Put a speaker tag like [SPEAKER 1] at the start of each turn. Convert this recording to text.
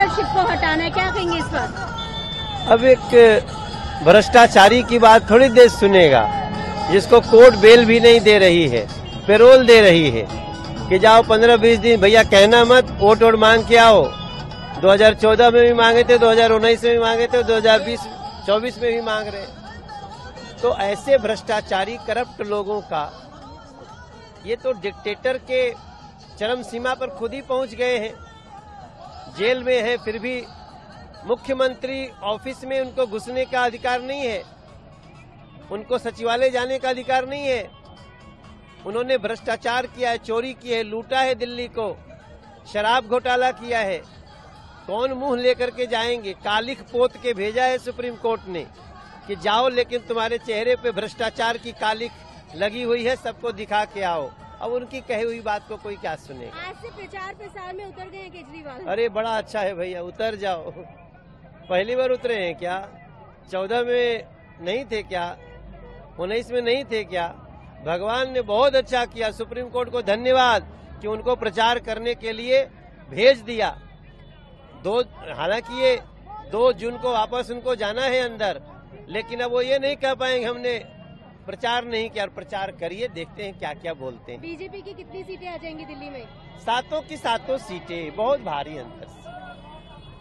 [SPEAKER 1] को हटाना है, क्या कहेंगे इस पर?
[SPEAKER 2] अब एक भ्रष्टाचारी की बात थोड़ी देश सुनेगा, जिसको कोर्ट बेल भी नहीं दे रही है, पेरोल दे रही है कि जाओ 15-20 दिन, भैया कहना मत, वोट मांग के आओ। 2014 में भी मांगे थे, 2019 में भी मांगे थे, 2024 में भी मांग रहे। तो ऐसे भ्रष्टाचारी करप्ट लोगों का, ये तो डिक्टेटर के चरम सीमा पर खुद ही पहुंच गए हैं, जेल में है, फिर भी मुख्यमंत्री ऑफिस में उनको घुसने का अधिकार नहीं है, उनको सचिवालय जाने का अधिकार नहीं है। उन्होंने भ्रष्टाचार किया है, चोरी की है, लूटा है दिल्ली को, शराब घोटाला किया है। कौन मुंह लेकर के जाएंगे? कालिख पोत के भेजा है सुप्रीम कोर्ट ने कि जाओ, लेकिन तुम्हारे चेहरे पे भ्रष्टाचार की कालिख लगी हुई है, सबको दिखा के आओ। अब उनकी कही हुई बात को कोई क्या सुनेगा?
[SPEAKER 1] आज से प्रचार प्रसार में उतर गए हैं केजरीवाल।
[SPEAKER 2] अरे बड़ा अच्छा है भैया, उतर जाओ। पहली बार उतरे हैं क्या? 14 में नहीं थे क्या? 19 में नहीं थे क्या? भगवान ने बहुत अच्छा किया, सुप्रीम कोर्ट को धन्यवाद कि उनको प्रचार करने के लिए भेज दिया। हालांकि ये 2 जून को वापस उनको जाना है अंदर, लेकिन अब वो ये नहीं कह पाएंगे हमने प्रचार नहीं किया। प्रचार करिए, देखते हैं क्या क्या बोलते हैं।
[SPEAKER 1] बीजेपी की कितनी सीटें आ जाएंगी दिल्ली में?
[SPEAKER 2] 7 की 7 सीटें, बहुत भारी अंतर से।